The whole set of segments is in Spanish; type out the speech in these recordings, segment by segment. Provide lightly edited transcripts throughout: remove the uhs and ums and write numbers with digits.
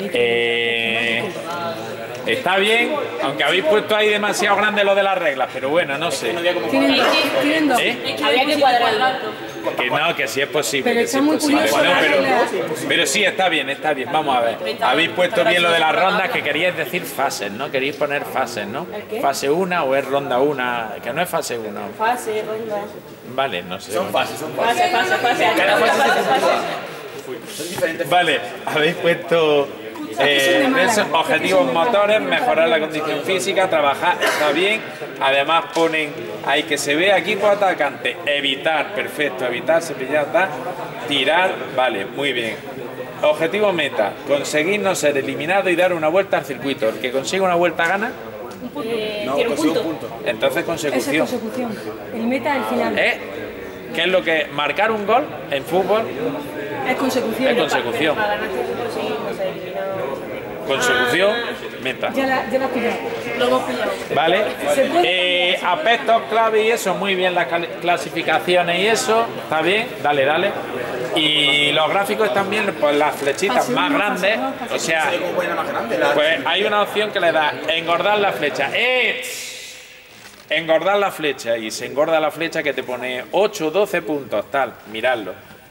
Está bien, aunque habéis puesto ahí demasiado grande lo de las reglas, pero bueno, no sé. Tienen dos. Había que cuadrarlo. Que no, que sí es posible. Pero Que sí está es muy posible. curioso Bueno, la regla. pero sí, está bien, está bien. Vamos a ver. Habéis puesto bien lo de las rondas, que queríais decir fases, ¿no? Queríais poner fases, ¿no? Fase 1 o es ronda 1, que no es fase 1. Fase, ronda. Vale, no sé. Son fases. Fase. Cada fase Fase. son diferentes. Vale, habéis puesto esos objetivos motores, mejorar la condición física, trabajar, está bien. Además ponen ahí que se ve equipo atacante, evitar, perfecto, evitar, cepillar, tal, tirar, vale, muy bien. Objetivo meta, conseguir no ser eliminado y dar una vuelta al circuito. El que consiga una vuelta gana, No, Tiene un consigo punto. un punto. entonces Esa es consecución. consecución. El meta es el final. ¿Qué es lo que marcar un gol en fútbol? Es consecución. Es consecución. Para ganar este grupo sí, no se eliminado. Consecución, meta. Ya la has pillado. Lo hemos pillado. ¿Vale? Aspectos clave y eso, muy bien las clasificaciones y eso, está bien, dale. Y los gráficos también, pues las flechitas más grandes, o sea, ¿Cómo puede más grande? pues hay una opción que le da engordar la flecha. Engordar la flecha, y se engorda la flecha que te pone 8 o 12 puntos, tal, miradlo.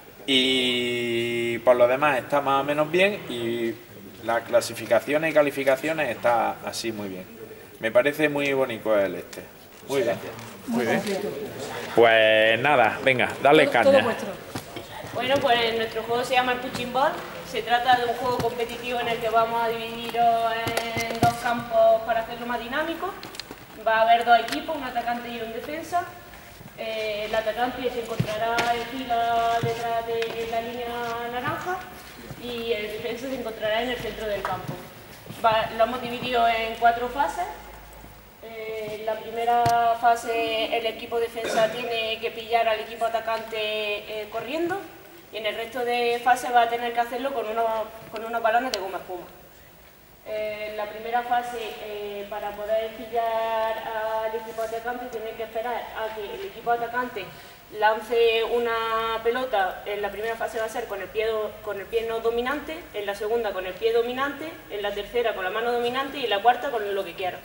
Y por lo demás está más o menos bien y las clasificaciones y calificaciones está así muy bien. Me parece muy bonito el este. Muy bien. Muy bien. Pues nada, venga, dale Todo caña. vuestro. Bueno, pues nuestro juego se llama el Punching Ball. Se trata de un juego competitivo en el que vamos a dividiros en dos campos para hacerlo más dinámico. Va a haber dos equipos, un atacante y un defensa. El atacante se encontrará en fila detrás de la línea naranja y el defensa se encontrará en el centro del campo. Lo hemos dividido en 4 fases. En la primera fase el equipo defensa tiene que pillar al equipo atacante corriendo y en el resto de fases va a tener que hacerlo con unos balones de goma espuma. En la primera fase, para poder pillar al equipo atacante, tiene que esperar a que el equipo atacante lance una pelota. En la primera fase va a ser con el pie no dominante, en la segunda con el pie dominante, en la tercera con la mano dominante y en la cuarta con lo que quiera.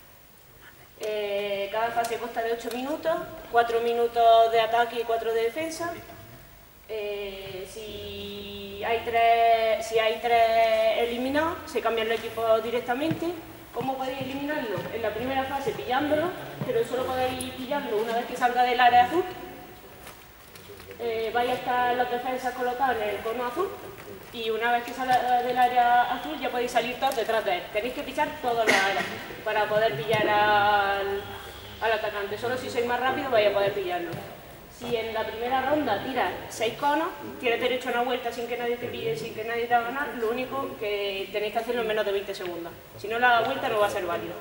Cada fase consta de 8 minutos, 4 minutos de ataque y 4 de defensa. Si hay tres eliminados, se cambian los equipos directamente. ¿Cómo podéis eliminarlo? En la primera fase pillándolo, pero solo podéis pillarlo una vez que salga del área azul. Vais a estar los defensas colocados en el cono azul y una vez que salga del área azul ya podéis salir todos detrás de él. Tenéis que pisar todas las áreas para poder pillar al atacante. Solo si sois más rápidos vais a poder pillarlo. Si en la primera ronda tiras 6 conos, tienes derecho a una vuelta sin que nadie te pille, sin que nadie te haga ganar, lo único que tenéis que hacerlo en menos de 20 segundos. Si no, la vuelta no va a ser válida.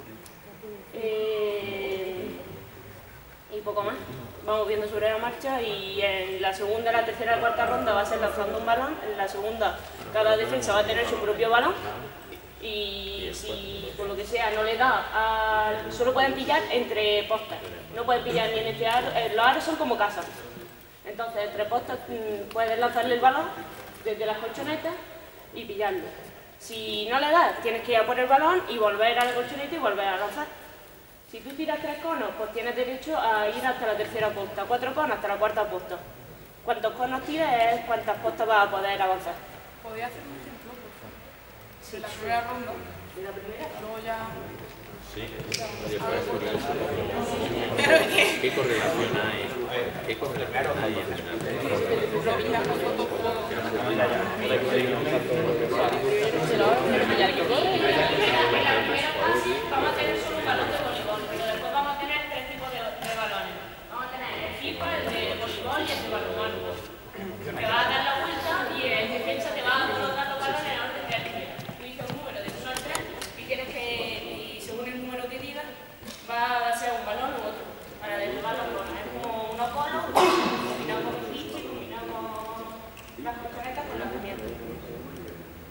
Y poco más. Vamos viendo sobre la marcha y en la segunda, la tercera y la cuarta ronda va a ser lanzando un balón. En la segunda, cada defensa va a tener su propio balón. Y si por lo que sea no le da, solo pueden pillar entre postes. No pueden pillar ni en este aro, los aros son como casas. Entonces entre postes puedes lanzarle el balón desde las colchonetas y pillarlo. Si no le das, tienes que ir a por el balón y volver a la colchoneta y volver a lanzar. Si tú tiras 3 conos, pues tienes derecho a ir hasta la tercera posta, 4 conos hasta la cuarta posta. Cuantos conos tires es cuántas postas vas a poder avanzar. ¿Podría hacer un ejemplo, por favor? Sí. De la primera ronda, ¿De la primera? luego ya... Sí, oye, pues curioso. ¿Pero qué? ¿Qué correlación hay? ¿Qué correlación hay en Vamos a tener solo un balón de voleibol, pero después vamos a tener 3 tipos de balones. Vamos a tener el FIFA, el de voleibol y el de balonmano. Te va a dar la vuelta y el defensa te va a colocar los balones en orden de altura. Tú dices un número de 1 al 3 y tienes que, y según el número que digas, va a ser un balón u otro. Para derribar los balones. Es como unos conos, combinamos los bichos, combinamos las colchonetas con las herramientas.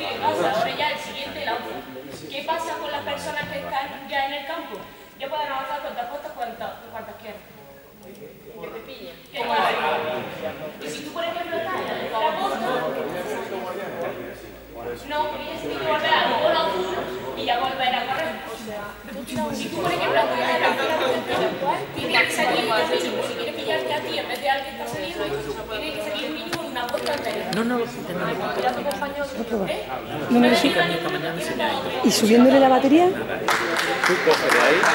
¿qué pasa? Ahora ya el siguiente lanza. ¿Qué pasa con las personas que están ya en el campo? Ya pueden avanzar cuantas postas cuantas quieran. Que te pillen. ¿Qué pasa? Y si tú, por ejemplo, estás en la tercera posta, no, tienes que volver al gol azul y ya volver a correr. Si tú, por ejemplo, estás en la tercera posta, tienes que salir mínimo. Si quieres pillarte a ti en vez de al que está saliendo, tienes que salir mínimo en una posta anterior. No. Mira a tu compañero. Número 5. ¿Y subiéndole la batería? Tú coges de ahí,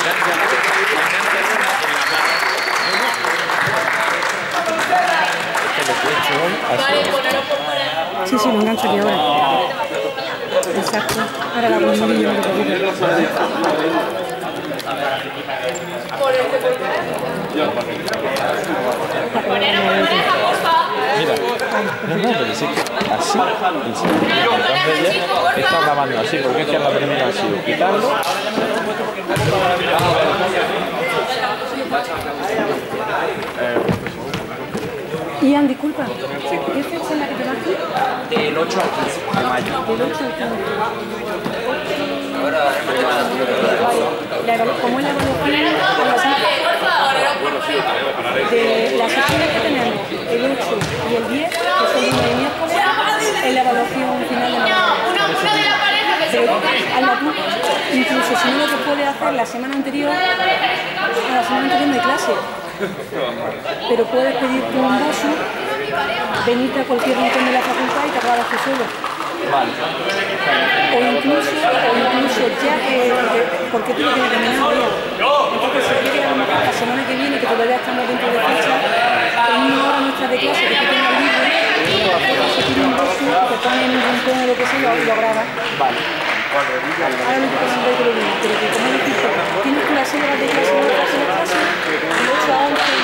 Vale, ponerlo por fuera. Sí, lo engancho aquí ahora. Exacto. Ahora la bombilla, no te preocupes. Ponerlo por pareja, porfa. Mira, no, pero sí que así, entonces ya está grabando así, porque es que la primera ha sido quitarlo. Ian, disculpa, ¿qué fecha es la que te vas aquí? Del 8 al 15 de mayo. Del 8 al 15. ¿Cómo es la evaluación de las sesiones que tenemos? El 8 y el 10, que son lunes y miércoles, es la evaluación final de la pero hazla tú, incluso si no lo que puedes hacer la semana anterior, a la semana anterior de clase. Pero puedes pedir tú un bosu, venirte a cualquier rincón de la facultad y te acabas tú solo. O incluso ya que porque tú lo tienes terminado ya. Entonces si quieres a lo mejor la semana que viene, que todavía estamos dentro de fecha, en una hora nuestra de clase que tú tengas libre, se pide un bosu, te pones en un rincón o lo que sea y lo grabas. Ahora lo que pasa es que lo digo, pero que como dijiste, tienes tú las horas de clase, de 8 a 11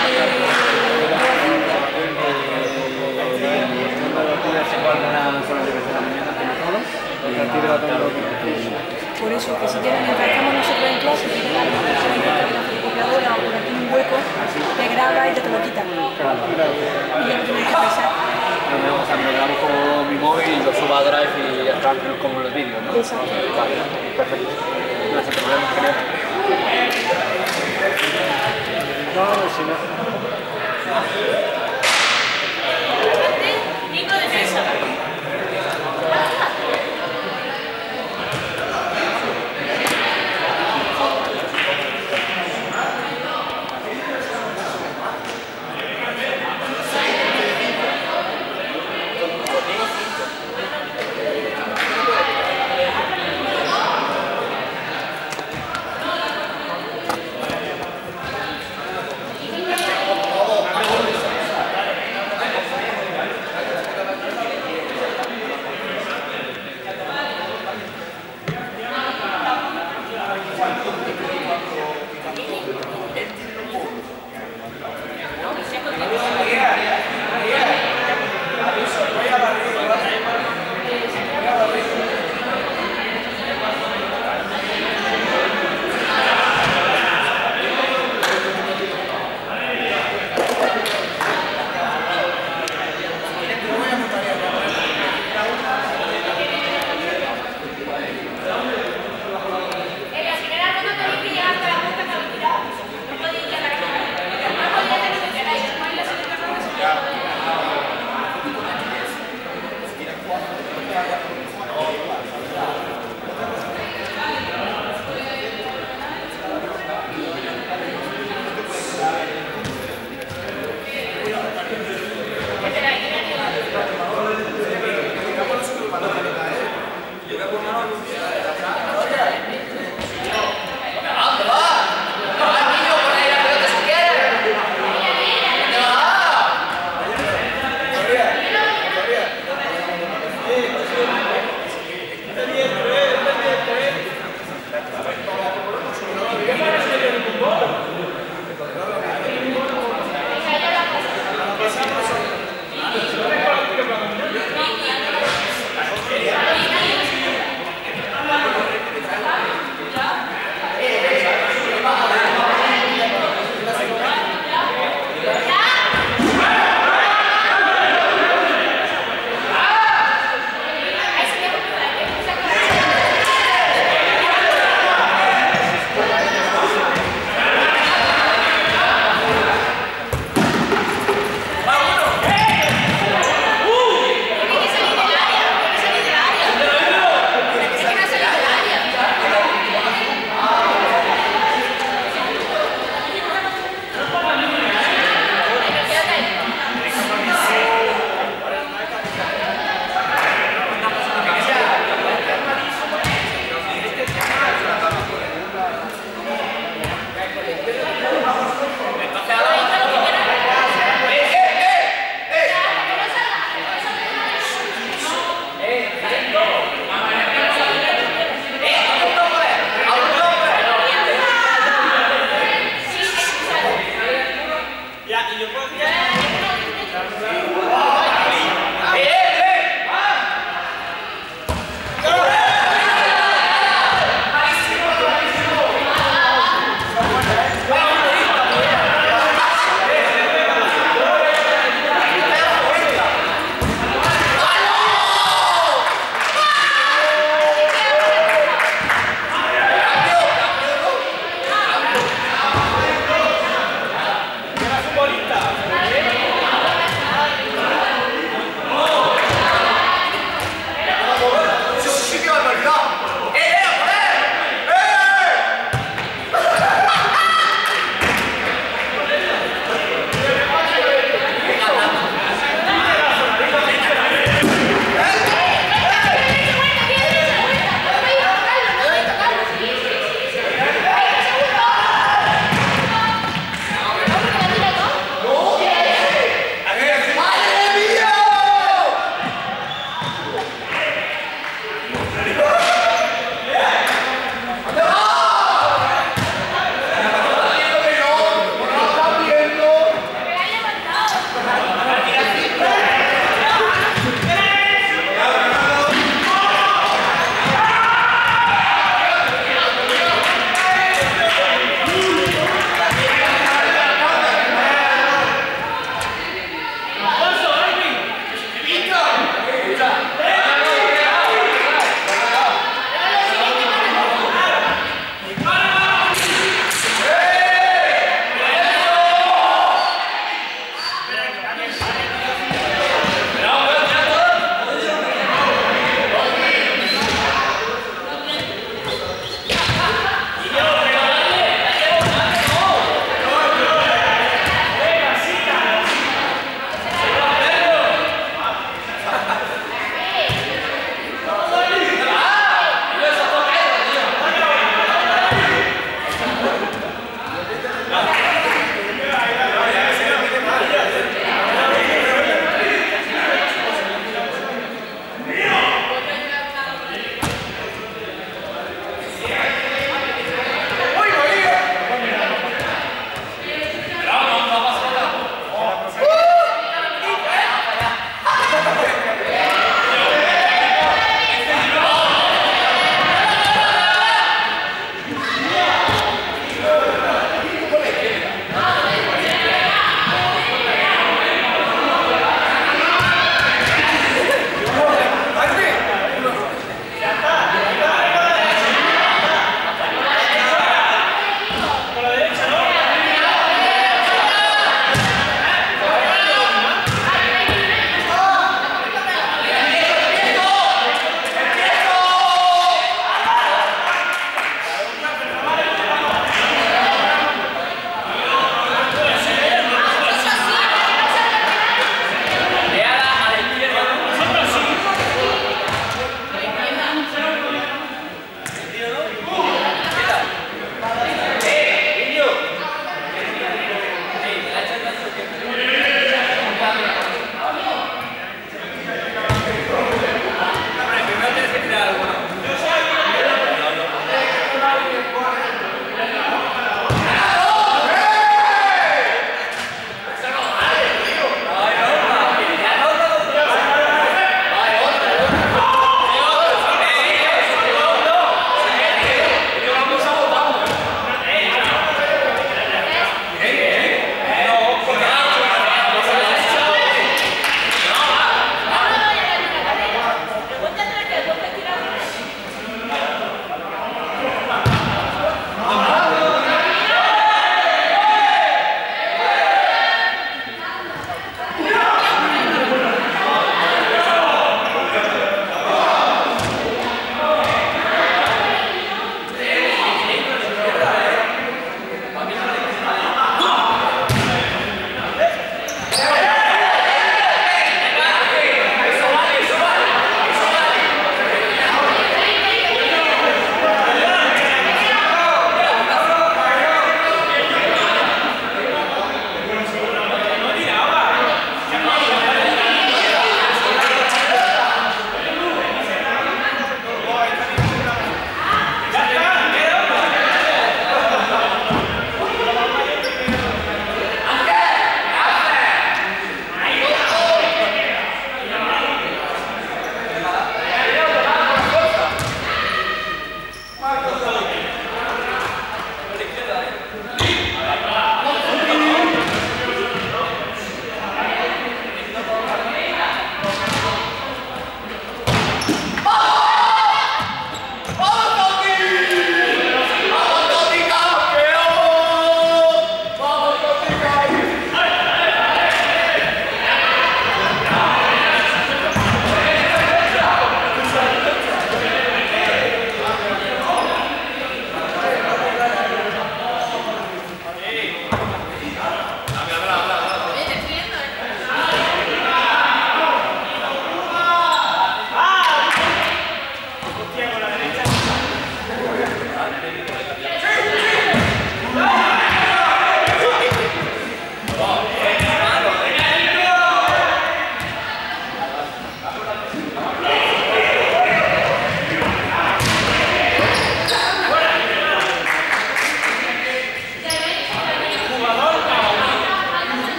por eso, que si quieres, mientras estamos nosotros en clase, si quieres la fotocopiadora o por aquí un hueco, te graba y te lo quita. Y ya no tienes que pensar. Me grabo con mi móvil y lo subo a Drive y ya está, como los vídeos, ¿no? Exacto. Vale, perfecto. No hay problema, genial. No, si no. Nico, defensa.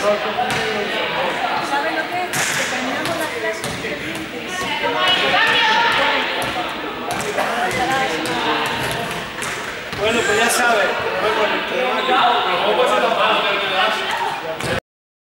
¿Saben lo que es? Que terminamos las clases y bueno, pues ya sabes.